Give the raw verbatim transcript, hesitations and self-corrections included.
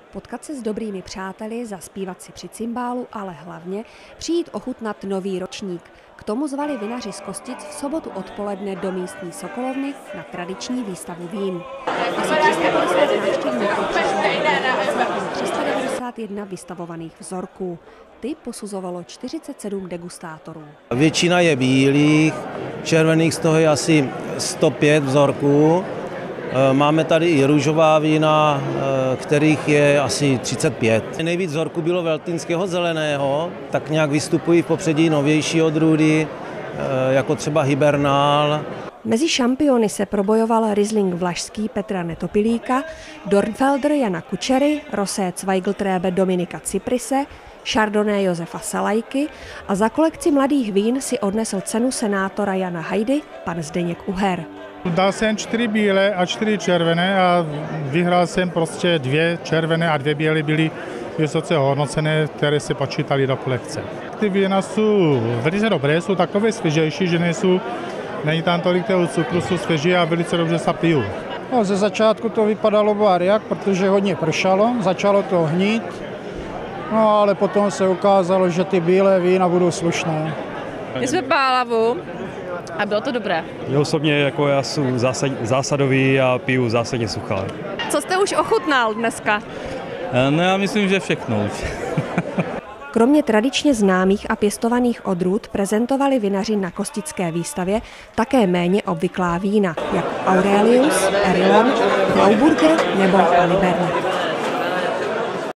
Potkat se s dobrými přáteli, zaspívat si při cymbálu, ale hlavně přijít ochutnat nový ročník. K tomu zvali vinaři z Kostic v sobotu odpoledne do místní Sokolovny na tradiční výstavu vín. Asi tři sta padesát návštěvníků přišlo tři sta devadesát jedna vystavovaných vzorků. Ty posuzovalo čtyřicet sedm degustátorů. Většina je bílých, červených z toho je asi sto pět vzorků. Máme tady i růžová vína, kterých je asi třicet pět. Nejvíc vzorků bylo veltlínského zeleného, tak nějak vystupují v popředí novější odrůdy, jako třeba Hibernál. Mezi šampiony se probojoval Riesling vlašský Petra Netopilíka, Dornfelder Jana Kučery, Rosé Zweigl-Trebe Dominika Cyprise, Chardonnay Josefa Salajky a za kolekci mladých vín si odnesl cenu senátora Jana Hajdy pan Zdeněk Uher. Dal jsem čtyři bílé a čtyři červené a vyhrál jsem prostě dvě červené a dvě bílé byly vysoce hodnocené, které se počítaly do kolekce. Ty vína jsou velice dobré, jsou takové svěžejší, že nejsou, není tam tolik toho cukru, jsou svěží a velice dobře se pijou. No, ze začátku to vypadalo bárjak, protože hodně pršalo, začalo to hnít, no ale potom se ukázalo, že ty bílé vína budou slušné. My jsme pálavu a bylo to dobré. Já osobně jako já jsem zásad, zásadový a piju zásadně suchá. Co jste už ochutnal dneska? No já myslím, že všechno už. Kromě tradičně známých a pěstovaných odrůd prezentovali vinaři na kostické výstavě také méně obvyklá vína, jako Aurelius, Erillon, Grauburger nebo Alibernet.